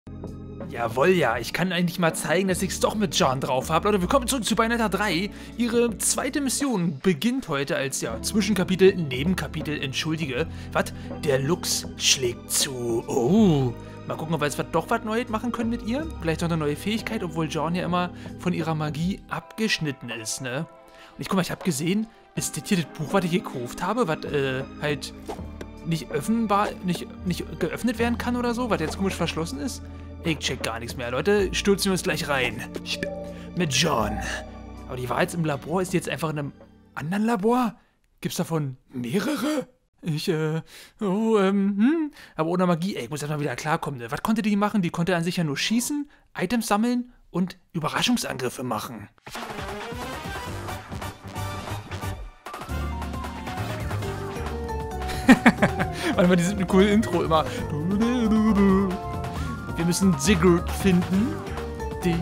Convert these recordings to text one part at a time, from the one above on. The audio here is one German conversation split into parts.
Jawohl, ja. Ich kann eigentlich mal zeigen, dass ich es doch mit John drauf habe. Leute, willkommen zurück zu Bayonetta 3. Ihre zweite mission beginnt heute als, ja, Zwischenkapitel, Nebenkapitel, entschuldige. Was? Der Lux schlägt zu. Oh. Mal gucken, ob wir jetzt doch was Neues machen können mit ihr. Vielleicht noch eine neue Fähigkeit, obwohl John ja immer von ihrer Magie abgeschnitten ist, ne? Und guck mal, ich habe gesehen, ist das hier das Buch, was ich gekauft habe, was halt nicht geöffnet werden kann oder so, was jetzt komisch verschlossen ist? Ich check gar nichts mehr, Leute. Stürzen wir uns gleich rein. Mit John. Aber die war jetzt im Labor. Ist die jetzt einfach in einem anderen Labor? Gibt's davon mehrere? Aber ohne Magie, ey, ich muss erstmal wieder klarkommen. Ne? Was konnte die machen? Die konnte an sich ja nur schießen, Items sammeln und Überraschungsangriffe machen. Manchmal die sind ein cooles Intro immer. Wir müssen Sigurd finden. Ja,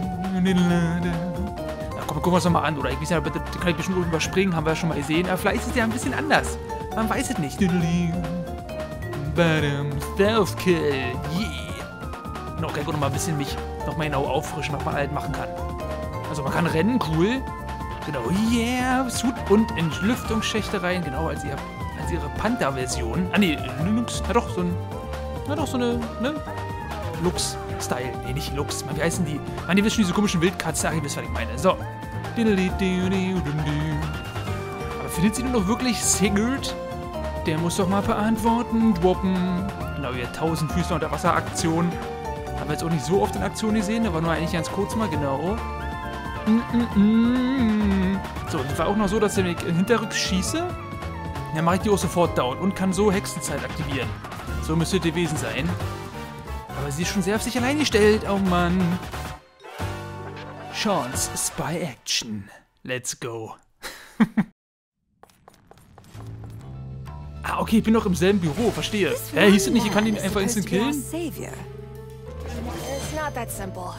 gucken wir uns nochmal an. Oder ich weiß ja, den kann ich bestimmt überspringen. Haben wir ja schon mal gesehen. Aber vielleicht ist es ja ein bisschen anders. Man weiß es nicht. Stealth Kill. Yeah. Und auch gleich nochmal ein bisschen mich nochmal genau auffrischen, was man halt machen kann. Also man kann rennen, cool. Genau, yeah. Und in Lüftungsschächte rein. Genau, als ihre Panther-Version. Ah, nee, Lux. Na doch, so eine, ne? Lux-Style. Nee, nicht Lux. Wie heißen die? Mann, die wissen schon diese komischen Wildkatzen. Ach, ihr wisst, was ich meine. So. Aber findet sie nur noch wirklich Sigurd? Der muss doch mal beantworten. Droppen. Genau, hier 1000 Füße unter Wasser-Aktion. Haben wir jetzt auch nicht so oft in Aktion gesehen. Da war nur eigentlich ganz kurz mal, genau. So, das war auch noch so, dass wenn ich hinterrücks schieße, dann mache ich die auch sofort down und kann so Hexenzeit aktivieren. So müsste es gewesen sein. Aber sie ist schon sehr auf sich allein gestellt. Oh Mann. Sean's Spy Action. Let's go. Ah, okay, ich bin noch im selben Büro, verstehe. Hieß es nicht, ich kann ihn einfach instant killen? It's not that simple.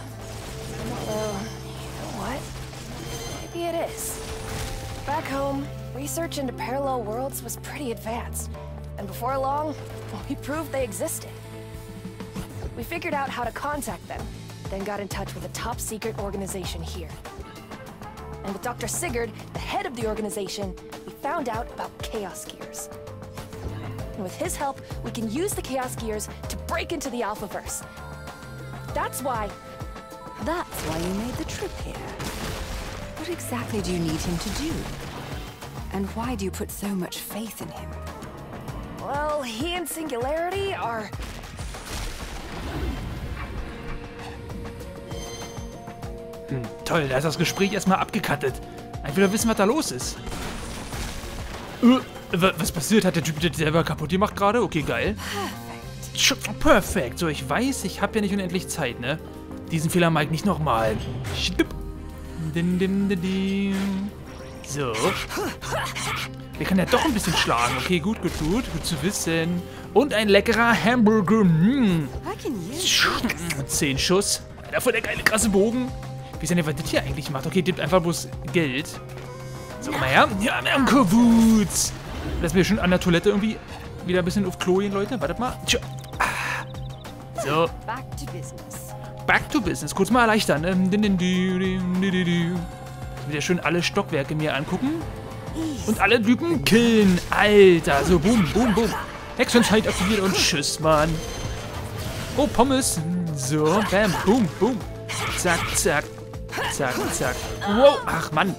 What? Maybe it is. Back home, research into parallel worlds was pretty advanced. And before long, we proved they existed. We figured out how to contact them, then got in touch with a top-secret organization here. And with Dr. Sigurd, the head of the organization, we found out about Chaos Gears. And with his help, we can use the Chaos Gears to break into the Alphaverse. That's why you made the trip here. What exactly do you need him to do? And why do you put so much faith in him? Well, he and Singularity are... Toll, da ist das Gespräch erstmal abgekattet. Ich will ja wissen, was da los ist. Was passiert? Hat der Typ das selber kaputt gemacht gerade? Okay, geil. Perfekt. So, ich weiß, ich habe ja nicht unendlich Zeit, ne? Diesen Fehler mag ich nicht nochmal. So. Wir können ja doch ein bisschen schlagen. Okay, gut zu wissen. Und ein leckerer Hamburger. 10 Schuss. Davon der geile, krasse Bogen. Wie ist denn, was das hier eigentlich macht? Okay, gibt einfach bloß Geld. So, komm mal her. Ja, wir haben Kavuz. Lass mir schon an der Toilette irgendwie wieder ein bisschen auf Klo gehen, Leute. Wartet mal. So. Back to business. Kurz mal erleichtern. Wieder schön alle Stockwerke mir angucken. Und alle Typen killen. Alter. So, boom. Hexenzeit aktiviert und tschüss, Mann. Oh, Pommes. So, bam, boom. Zack. Wow, ach, Mann.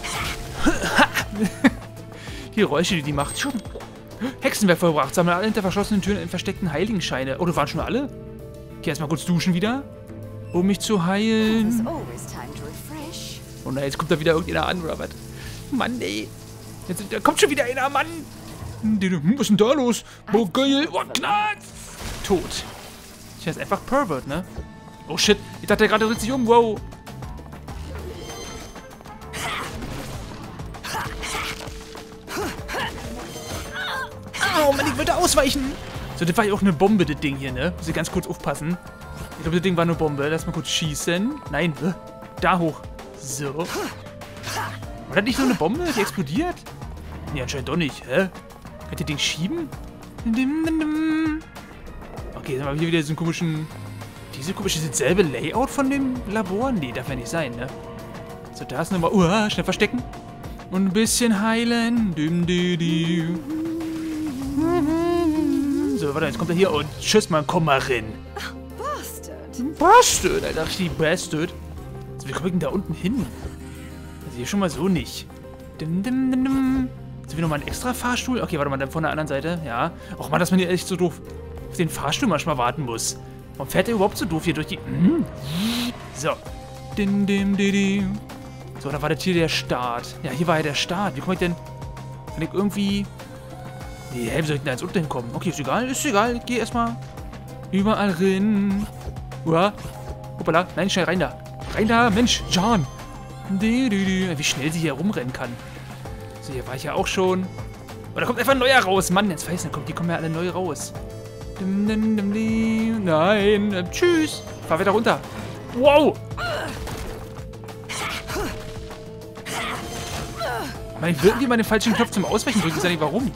Die Geräusche, die macht schon. Hexenwerk vollbracht. Sammeln alle hinter verschlossenen Türen in versteckten Heiligenscheine. Oh, das waren schon alle? Okay, erstmal kurz duschen wieder. Um mich zu heilen. Oh nein, jetzt kommt da wieder irgendeiner an, oder was? Mann, ey. Da kommt schon wieder einer, Mann. Was ist denn da los? Oh, geil. Oh, knall. Tot. Ich heiße einfach Pervert, ne? Oh, shit. Ich dachte, der gerade dreht sich um. Wow. Oh, Mann, ich wollte ausweichen. So, das war ja auch eine Bombe, das Ding hier, ne? Muss ich ganz kurz aufpassen. Ich glaube, das Ding war eine Bombe. Lass mal kurz schießen. Nein, da hoch. So. War das nicht so eine Bombe, die explodiert? Nee, anscheinend doch nicht. Hä? Kann ich das Ding schieben? Okay, dann haben wir hier wieder diesen komischen Diese komische, ist dasselbe Layout von dem Labor? Nee, darf ja nicht sein, ne? So, da ist nochmal, schnell verstecken. Und ein bisschen heilen. So, warte, jetzt kommt er hier und tschüss, Mann, komm mal rein. Bastard, Alter, richtig Bastard. So, wie komme ich denn da unten hin? Also hier schon mal so nicht. Sind wir nochmal ein extra Fahrstuhl? Okay, warte mal, dann von der anderen Seite. Ja. Och man, dass man hier echt so doof auf den Fahrstuhl manchmal warten muss. Warum fährt der überhaupt so doof hier durch die... So. So, da war das hier der Start. Ja, hier war ja der Start. Wie komme ich denn... Kann ich irgendwie... Nee, wie soll ich denn da jetzt unten hinkommen? Okay, ist egal, ist egal. Ich gehe erstmal überall rein. Hoppala. Nein, schnell rein da. Rein da, Mensch, John. Wie schnell sie hier rumrennen kann. So, hier war ich ja auch schon. Oh, da kommt einfach ein neuer raus. Mann, jetzt weiß ich nicht, die kommen ja alle neu raus. Nein, tschüss. Fahr wieder runter. Wow. Mann, ich will irgendwie mal den falschen Knopf zum Ausweichen drücken. Ich weiß nicht, warum.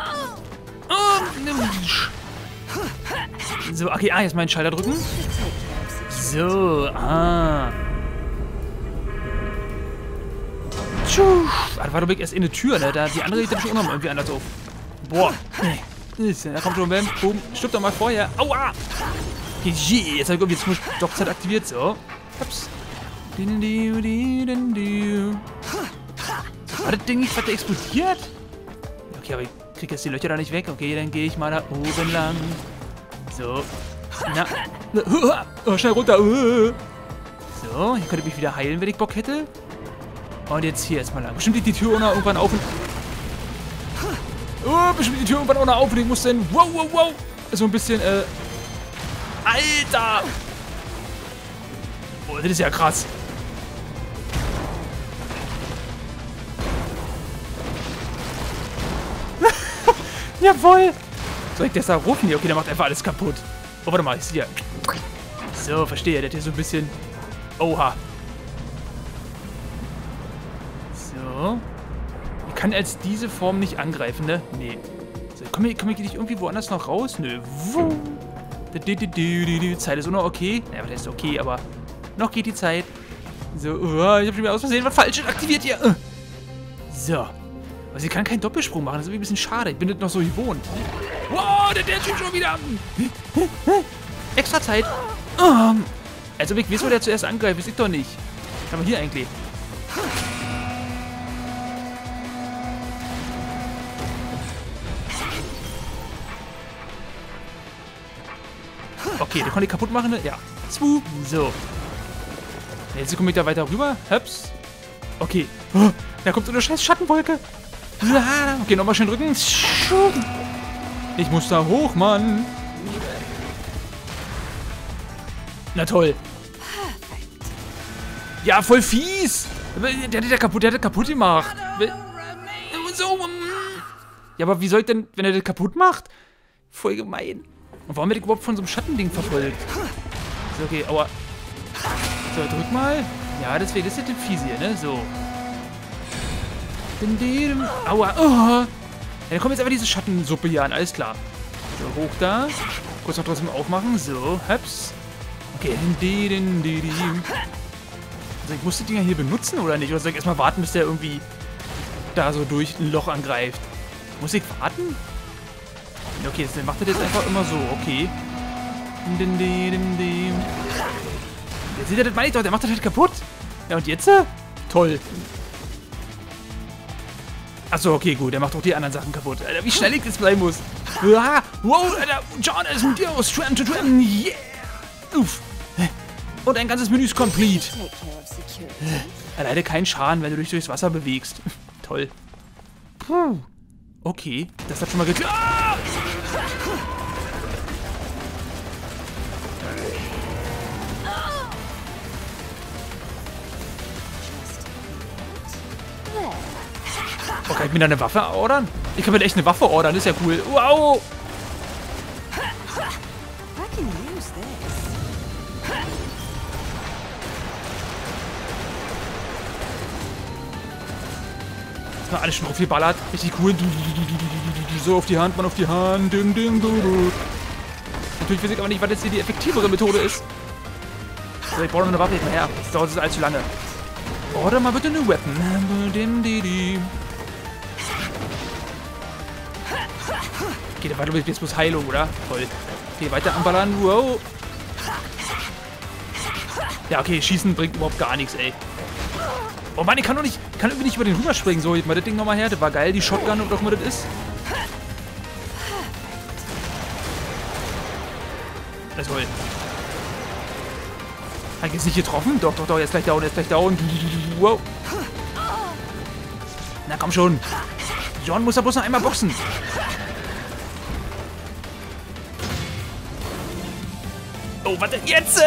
So, okay, jetzt meinen Schalter drücken. So, Warte, war doch erst in eine Tür, ne? Da, die andere geht da schon auch noch irgendwie anders auf. Boah. Da kommt schon, boom. Stirb doch mal vorher. Aua! Okay, jetzt habe ich irgendwie jetzt Dockzeit aktiviert, so. Ups. War das Ding nicht, was der explodiert? Okay, aber ich kriege jetzt die Löcher da nicht weg. Okay, dann gehe ich mal da oben lang. So. Na. Oh, schnell runter. So, hier könnte ich mich wieder heilen, wenn ich Bock hätte. Und jetzt hier erstmal lang. Bestimmt geht die Tür irgendwann auf und... bestimmt geht die Tür irgendwann auch noch auf und ich muss dann... Wow. So ein bisschen, Alter! Oh, das ist ja krass. Jawohl! Soll ich das da rufen hier? Okay, der macht einfach alles kaputt. Oh, warte mal, ist hier. So, verstehe. Der hat hier so ein bisschen... Oha. So. Ich kann als diese Form nicht angreifen, ne? Nee. So, komm ich nicht irgendwie woanders noch raus? Nö. Zeit ist auch noch okay. Naja, das ist okay, aber noch geht die Zeit. So, ich hab schon wieder aus Versehen was Falsches aktiviert hier. So. Aber sie kann keinen Doppelsprung machen. Das ist irgendwie ein bisschen schade. Ich bin das noch so gewohnt. Wow, der Typ schon wieder. Extra Zeit. Also, ich weiß, wo der zuerst angreift. Das ist doch nicht. Aber hier eigentlich. Okay, der konnte ich kaputt machen. Ja. So. Jetzt komme ich da weiter rüber. Höps. Okay. Da kommt so eine scheiß Schattenwolke. Okay, nochmal schön drücken. Ich muss da hoch, Mann. Na toll. Ja, voll fies. Der hat das kaputt gemacht. So. Ja, aber wie soll ich denn, wenn er das kaputt macht? Voll gemein. Und warum werde ich überhaupt von so einem Schattending verfolgt? So, okay, aua. So, drück mal. Ja, deswegen ist das fies hier, ne? So. Aua. Ja, dann kommt jetzt aber diese Schattensuppe hier an, alles klar. So, hoch da. Kurz noch trotzdem aufmachen. So, höps. Okay. Also ich muss die Dinger hier benutzen oder nicht? Oder soll ich erstmal warten, bis der irgendwie da so durch ein Loch angreift? Muss ich warten? Okay, dann macht er das jetzt einfach immer so. Okay. Ja, seht ihr, das meine ich doch. Der macht das halt kaputt. Ja, und jetzt? Toll. Achso, okay, gut. Der macht auch die anderen Sachen kaputt. Alter, wie schnell ich das bleiben muss. Wow, Alter. John ist mit dir aus Tram to Tram. Yeah. Uff. Und ein ganzes Menü ist complete. Leider keinen Schaden, wenn du dich durchs Wasser bewegst. Toll. Puh. Okay. Das hat schon mal geklappt. Ah! Oh, kann ich mir da eine Waffe ordern? Ich kann mir echt eine Waffe ordern, das ist ja cool. Wow! Jetzt mal alles schon aufgeballert. Richtig cool. So auf die Hand, man auf die Hand. Natürlich weiß ich aber nicht, was jetzt hier die effektivere Methode ist. So, ich brauche noch eine Waffe hinterher. Das dauert jetzt allzu lange. Oder mal bitte eine Weapon. Okay, da war glaube ich jetzt bloß Heilung, oder? Toll. Okay, weiter anballern. Wow. Ja, okay, Schießen bringt überhaupt gar nichts, ey. Oh Mann, ich kann irgendwie nicht über den rüberspringen. So, jetzt mal das Ding nochmal her. Das war geil, die Shotgun oder auch immer das ist. Das ist toll. Hat ich jetzt nicht getroffen? Doch, jetzt gleich down, Wow. Na komm schon. John muss da bloß noch einmal boxen. Oh, warte, jetzt!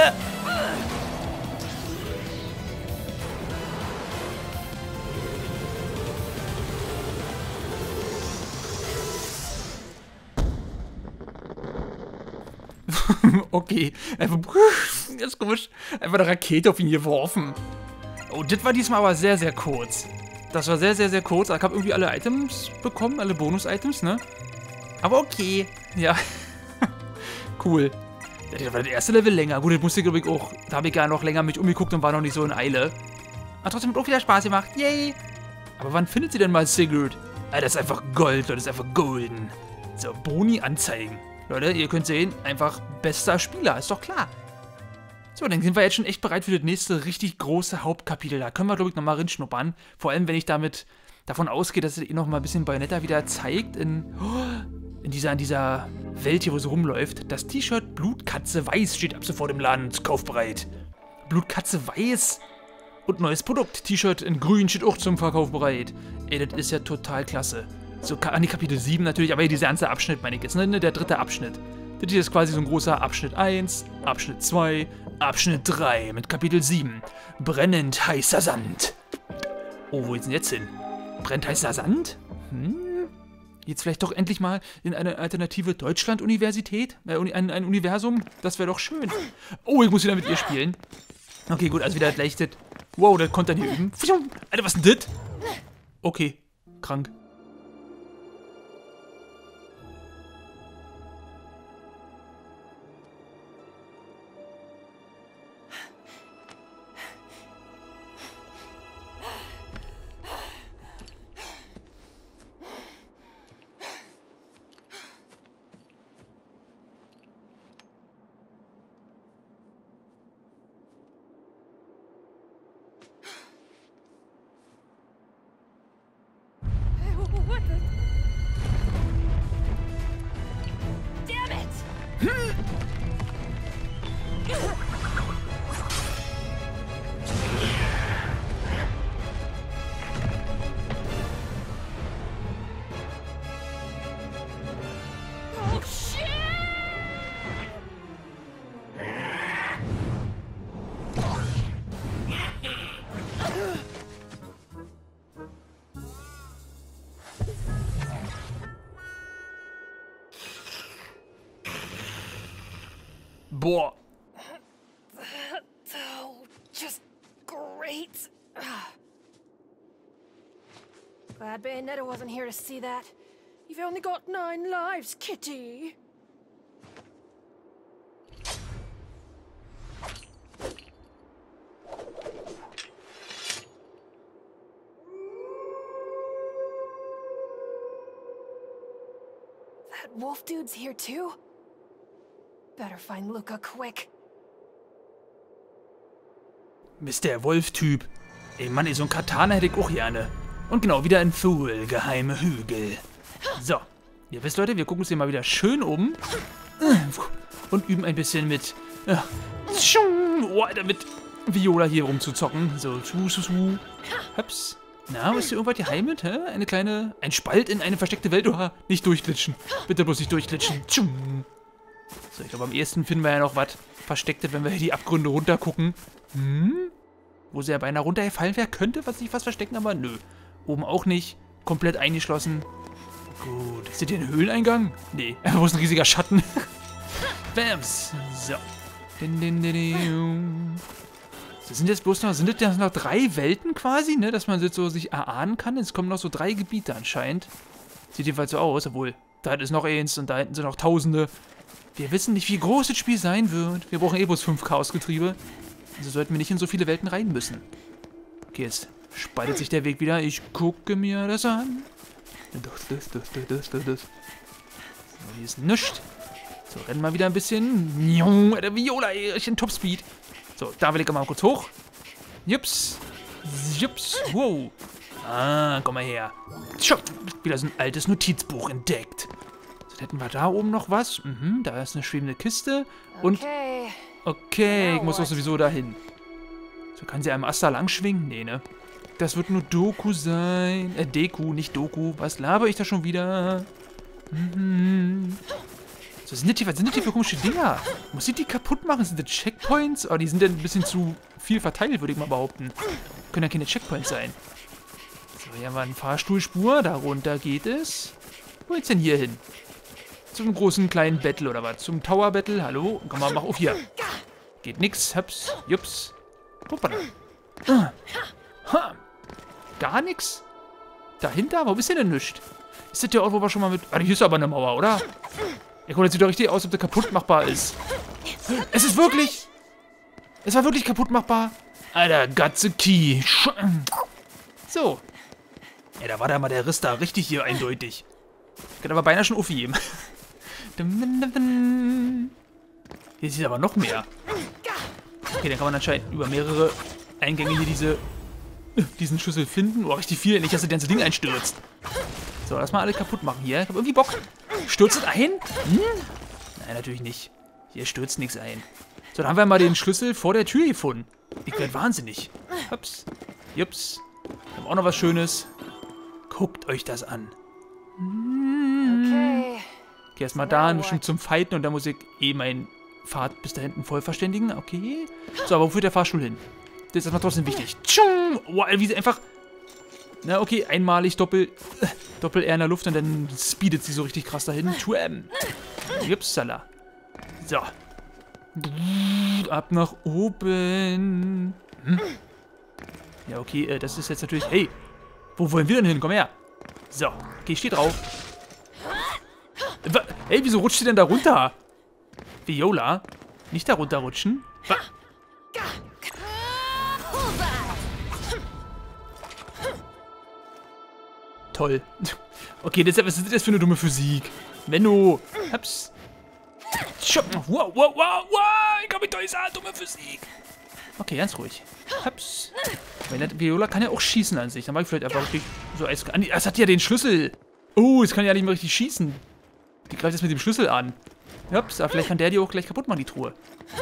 Okay, einfach, das ist komisch, einfach eine Rakete auf ihn geworfen. Oh, das war diesmal aber sehr, sehr kurz. Das war sehr, sehr, sehr kurz. Ich habe irgendwie alle Items bekommen, alle Bonus-Items, ne? Aber okay, ja. Cool. Das war das erste Level länger. Gut, das musste ich, glaube ich, auch. Da habe ich gar noch länger mich umgeguckt und war noch nicht so in Eile. Aber trotzdem hat auch wieder Spaß gemacht. Yay! Aber wann findet sie denn mal Sigurd? Ah, das ist einfach Gold, Leute. Das ist einfach golden. So, Boni anzeigen. Leute, ihr könnt sehen, einfach bester Spieler, ist doch klar. So, dann sind wir jetzt schon echt bereit für das nächste richtig große Hauptkapitel. Da können wir, glaube ich, nochmal rinschnuppern. Vor allem, wenn ich davon ausgehe, dass es eh nochmal ein bisschen Bayonetta wieder zeigt in dieser Welt hier, wo sie rumläuft. Das T-Shirt Blutkatze Weiß steht ab sofort im Laden, kaufbereit. Blutkatze Weiß und neues Produkt. T-Shirt in Grün steht auch zum Verkauf bereit. Ey, das ist ja total klasse. So, an die Kapitel 7 natürlich, aber hier dieser ganze Abschnitt, meine ich jetzt, ne? Der dritte Abschnitt. Das hier ist quasi so ein großer Abschnitt 1, Abschnitt 2, Abschnitt 3 mit Kapitel 7. Brennend heißer Sand. Oh, wo geht's denn jetzt hin? Brennt heißer Sand? Jetzt vielleicht doch endlich mal in eine alternative Deutschland-Universität? Ein Universum? Das wäre doch schön. Oh, ich muss wieder mit ihr spielen. Okay, gut, also wieder gleich das. Wow, das konnte dann hier üben. Alter, was ist denn das? Okay, krank. What the? Damn it! Oh shit! Boah. Oh, just great. Glad Bayonetta wasn't here to see that. You've only got 9 lives, kitty. That wolf dude's here too? Better find Luca quick. Mist, der Wolf-Typ. Ey, Mann, ey, so ein Katana hätte ich auch gerne. Und genau, wieder ein Fool, geheime Hügel. So, ihr wisst, Leute, wir gucken uns hier mal wieder schön um. Und üben ein bisschen mit... Oh, Alter, mit Viola hier rumzuzocken. So, Hups. Na, ist hier irgendwas geheim mit, hä? Ein Spalt in eine versteckte Welt. Oh, nicht durchglitschen. Bitte bloß nicht durchglitschen. So, ich glaube, am ehesten finden wir ja noch was Verstecktes, wenn wir hier die Abgründe runtergucken. Wo sie ja beinahe runtergefallen wäre, könnte sich was verstecken, aber nö. Oben auch nicht. Komplett eingeschlossen. Gut. Ist das hier ein Höhleneingang? Nee, wo ist ein riesiger Schatten? Bams. So. Das sind jetzt bloß noch, sind das noch 3 Welten quasi, ne? Dass man das so sich erahnen kann. Jetzt kommen noch so 3 Gebiete anscheinend. Sieht jedenfalls so aus, obwohl, da ist noch eins und da hinten sind noch Tausende. Wir wissen nicht, wie groß das Spiel sein wird. Wir brauchen eh bloß 5 Chaosgetriebe. Also sollten wir nicht in so viele Welten rein müssen. Okay, jetzt spaltet sich der Weg wieder. Ich gucke mir das an. So, hier ist nichts. So, rennen wir wieder ein bisschen. Der Viola, ey, ich in Topspeed. So, da will ich mal kurz hoch. Jups. Jups. Wow. Ah, komm mal her. Schau, wieder so ein altes Notizbuch entdeckt. So, hätten wir da oben noch was. Da ist eine schwebende Kiste. Und... Okay, ich muss doch sowieso dahin. So, kann sie am Ast da lang schwingen? Nee, ne? Das wird nur Doku sein. Deku, nicht Doku. Was laber ich da schon wieder? So, was sind das hier für komische Dinger? Muss ich die kaputt machen? Sind das Checkpoints? Oh, die sind ja ein bisschen zu viel verteilt, würde ich mal behaupten. Können ja keine Checkpoints sein. So, hier haben wir eine Fahrstuhlspur. Darunter geht es. Wo geht's denn hier hin? Zum großen kleinen Battle oder was? Zum Tower Battle? Hallo? Komm mal, mach auf hier. Geht nix. Hups. Jups. Hoppala. Gar nix? Dahinter? Warum ist denn nichts? Ist das der Ort, wo wir schon mal mit... Ah, hier ist aber eine Mauer, oder? Ja, guck, das sieht doch richtig aus, ob der kaputt machbar ist. Es ist wirklich... Es war wirklich kaputt machbar. Alter, got the key. So. Ja, da war da mal der Riss da. Richtig hier eindeutig. Ich kann aber beinahe schon aufheben. Hier ist aber noch mehr. Okay, dann kann man anscheinend über mehrere Eingänge hier diesen Schlüssel finden. Oh, richtig viel. Nicht, dass das ganze Ding einstürzt. So, lass mal alle kaputt machen hier. Ich hab irgendwie Bock. Stürzt es ein? Nein, natürlich nicht. Hier stürzt nichts ein. So, dann haben wir mal den Schlüssel vor der Tür gefunden. Ich werde wahnsinnig. Ups. Jups. Wir haben auch noch was Schönes. Guckt euch das an. Okay, erstmal da, bestimmt zum Fighten und dann muss ich meinen Pfad bis da hinten voll verständigen. Okay. So, aber wo führt der Fahrstuhl hin? Das ist erstmal trotzdem wichtig. Tschung! Wow, wie sie einfach... Na, okay, einmalig Doppel-R in der Luft und dann speedet sie so richtig krass dahin. Twam! Jupsala. So. Ab nach oben. Ja, okay, das ist jetzt natürlich... Hey, wo wollen wir denn hin? Komm her. So, okay, ich stehe drauf. Hey, wieso rutscht sie denn da runter? Viola? Nicht da runterrutschen? Toll. Okay, was ist das für eine dumme Physik? Menno. Hups. Wow, wow, wow, wow. Ich glaube, ich ist eine dumme Physik. Okay, ganz ruhig. Hups. Viola kann ja auch schießen an sich. Dann mag ich vielleicht einfach richtig so Eis. Das hat ja den Schlüssel. Oh, jetzt kann ja nicht mehr richtig schießen. Die greift jetzt mit dem Schlüssel an. Ups, aber vielleicht kann der die auch gleich kaputt machen, die Truhe.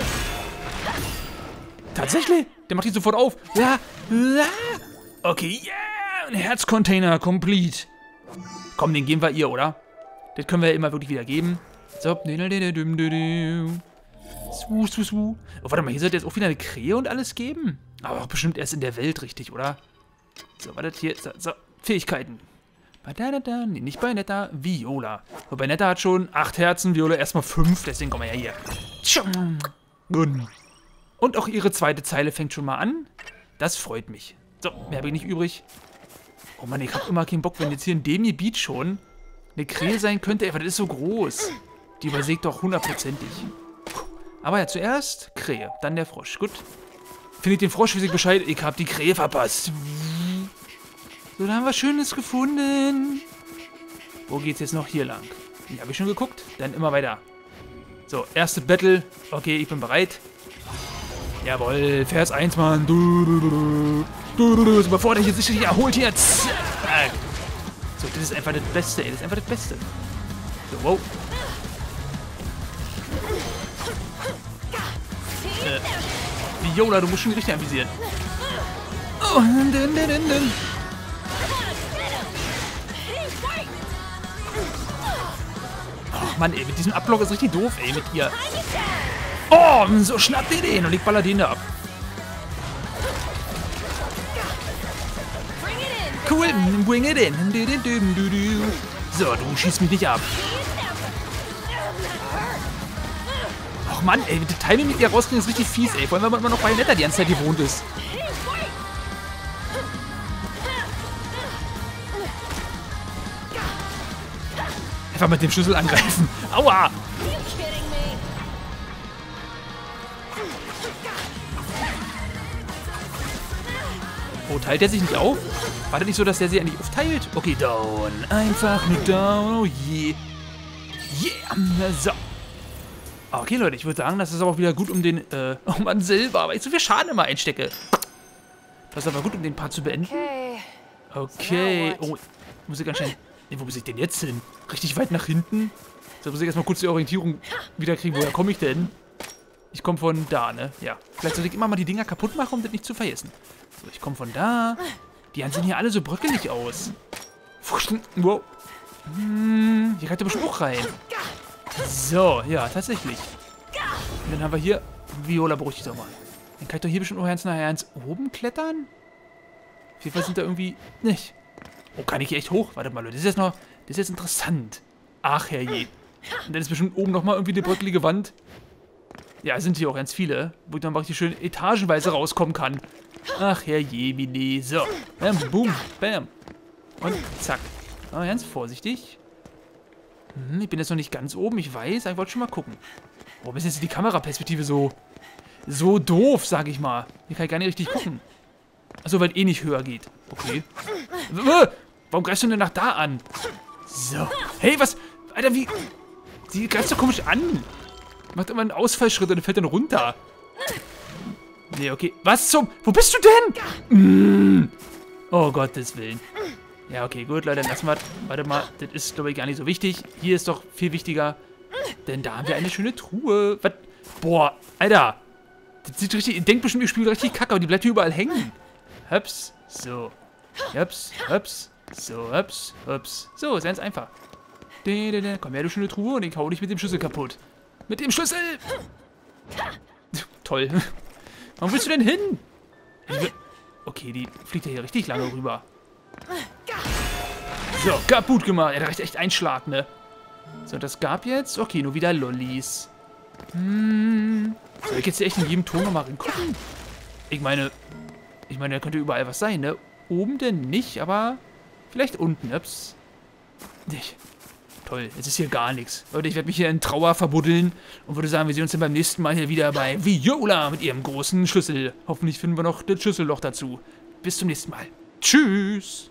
Tatsächlich? Der macht die sofort auf. Ja. Okay, yeah. Ein Herzcontainer, complete. Komm, den geben wir ihr, oder? Das können wir ja immer wirklich wieder geben. So. Oh, warte mal, hier sollte jetzt auch wieder eine Krähe und alles geben. Aber auch bestimmt erst in der Welt richtig, oder? So, warte, hier. So, Fähigkeiten. Nee, nicht bei Netta, Viola. Wobei Netta hat schon 8 Herzen, Viola erstmal 5, deswegen kommen wir ja hier. Und auch ihre zweite Zeile fängt schon mal an. Das freut mich. So, mehr habe ich nicht übrig. Oh Mann, ich habe immer keinen Bock, wenn jetzt hier in dem Gebiet schon eine Krähe sein könnte. Ey, das ist so groß. Die übersägt doch 100%. Aber ja, zuerst Krähe, dann der Frosch. Gut. Finde ich den Frosch, weiß ich Bescheid. Ich habe die Krähe verpasst. So, da haben wir Schönes gefunden. Wo geht's jetzt noch? Hier lang. Hier habe ich schon geguckt. Dann immer weiter. So, erste Battle. Okay, ich bin bereit. Jawohl, Vers 1, Mann. Bevor der hier sich richtig erholt jetzt. So, das ist einfach das Beste, ey. Das ist einfach das Beste. So, wow. Viola, du musst schon richtig anvisieren. Oh, Ach Mann, ey, mit diesem Abblock ist richtig doof, ey, mit ihr. Oh, so schnappt ihr den und ich baller den da ab. Cool, bring it in. So, du schießt mich nicht ab. Ach Mann, ey, das Timing mit ihr rauskriegen ist richtig fies, ey. Vor allem, wenn man immer noch bei Netta die ganze Zeit gewohnt ist. Einfach mit dem Schlüssel angreifen. Aua! Oh, teilt der sich nicht auf? War das nicht so, dass der sich eigentlich aufteilt? Okay, down. Einfach nur down. Oh je. Yeah. So. Okay, Leute, ich würde sagen, das ist aber auch wieder gut, um den, oh Mann, Silber, weil ich so viel Schaden immer einstecke. Das ist aber gut, um den Part zu beenden. Okay. Oh, muss ich ganz schnell... Nee, wo muss ich denn jetzt hin? Richtig weit nach hinten? So, muss ich erstmal kurz die Orientierung wieder kriegen. Woher komme ich denn? Ich komme von da, ne? Ja. Vielleicht sollte ich immer mal die Dinger kaputt machen, um das nicht zu vergessen. So, ich komme von da. Die sehen hier alle so bröckelig aus. Wow. Hier kann ich bestimmt auch rein. So, ja, tatsächlich. Und dann haben wir hier Viola brauche ich doch mal. Dann kann ich doch hier bestimmt auch ganz oben klettern? Auf jeden Fall sind da irgendwie nicht. Oh, kann ich hier echt hoch? Warte mal, Leute, das ist jetzt interessant. Ach, herrje. Und dann ist bestimmt oben nochmal irgendwie eine bröckelige Wand. Ja, sind hier auch ganz viele, wo ich dann richtig schön etagenweise rauskommen kann. Ach, herrje, Mini. So. Bam, boom, bam. Und zack. Aber ganz vorsichtig. Ich bin jetzt noch nicht ganz oben, ich weiß, aber ich wollte schon mal gucken. Oh, bis jetzt die Kameraperspektive so doof, sag ich mal. Hier kann ich gar nicht richtig gucken. Achso, weil eh nicht höher geht. Okay. Warum greifst du denn nach da an? So. Hey, was? Alter, wie... Sie greift so komisch an. Macht immer einen Ausfallschritt und fällt dann runter. Nee, okay. Was zum... Wo bist du denn? Oh, Gottes Willen. Ja, okay, gut, Leute, lassen wir... Warte mal, das ist, glaube ich, gar nicht so wichtig. Hier ist doch viel wichtiger. Denn da haben wir eine schöne Truhe. Was? Boah, Alter. Das sieht richtig... Ihr denkt bestimmt, ich spiele richtig kacke, aber die bleibt hier überall hängen. Höps. So. Höps, höps. So, höps, höps. So, ist ganz einfach. Komm her, du schöne Truhe, und ich hau dich mit dem Schlüssel kaputt. Mit dem Schlüssel! Toll. Warum willst du denn hin? Okay, die fliegt ja hier richtig lange rüber. So, kaputt gemacht. Er hat echt einen Schlag, ne? So, das gab jetzt... Okay, nur wieder Lollis. Soll ich jetzt hier echt in jedem Ton nochmal reingucken? Ich meine, da könnte überall was sein, ne? Oben denn nicht, aber vielleicht unten, ups. Nicht. Toll, jetzt ist hier gar nichts. Leute, ich werde mich hier in Trauer verbuddeln und würde sagen, wir sehen uns dann beim nächsten Mal hier wieder bei Viola mit ihrem großen Schlüssel. Hoffentlich finden wir noch das Schlüsselloch dazu. Bis zum nächsten Mal. Tschüss!